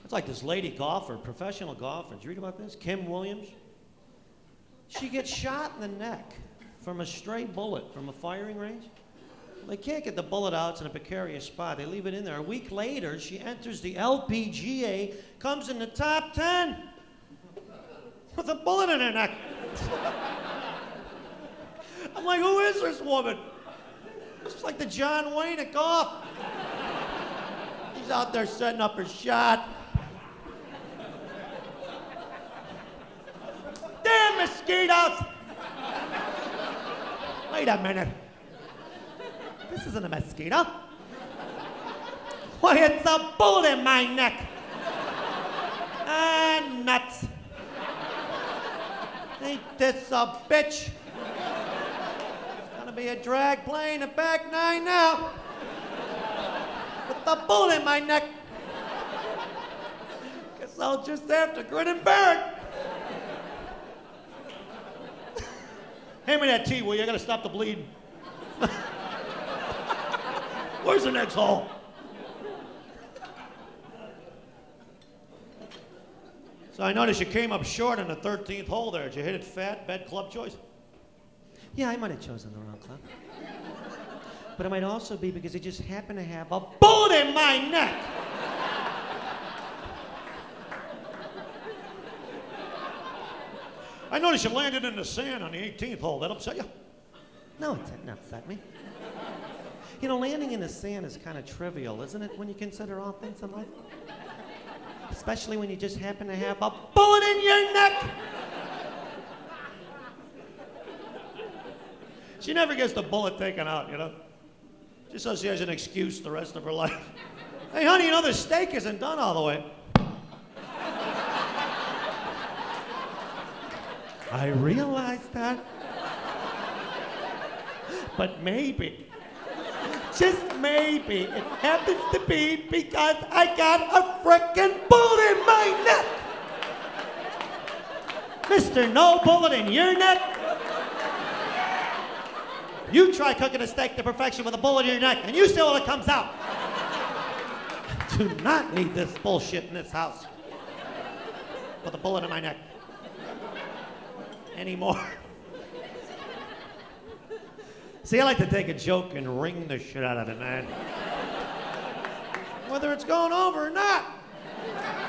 It's like this lady golfer, professional golfer. Did you read about this? Kim Williams. She gets shot in the neck from a stray bullet from a firing range. They can't get the bullet out. It's in a precarious spot. They leave it in there. A week later, she enters the LPGA, comes in the top 10 with a bullet in her neck. I'm like, who is this woman? She's like the John Wayne of golf. She's out there setting up her shot. Damn mosquitoes! Wait a minute. This isn't a mosquito. Why, it's a bullet in my neck. Ah, nuts. Ain't this a bitch? It's gonna be a drag playing a back nine now. With a bullet in my neck. Guess I'll just have to grin and bear it. Hand me that tea, will you? I gotta stop the bleeding. Where's the next hole? So I noticed you came up short on the 13th hole there. Did you hit it fat? Bad club choice? Yeah, I might have chosen the wrong club. But it might also be because it just happened to have a bullet in my neck. I noticed you landed in the sand on the 18th hole. That upset you? No, it didn't upset me. You know, landing in the sand is kind of trivial, isn't it, when you consider all things in life? Especially when you just happen to have a bullet in your neck. She never gets the bullet taken out, you know? Just so she has an excuse the rest of her life. Hey, honey, you know the steak isn't done all the way. I realize that. But maybe, just maybe, it happens to be because I got a frickin' bullet in my neck. Mr. No Bullet in your neck? You try cooking a steak to perfection with a bullet in your neck, and you see what it comes out. I do not need this bullshit in this house with a bullet in my neck anymore. See, I like to take a joke and wring the shit out of it, man. Whether it's going over or not.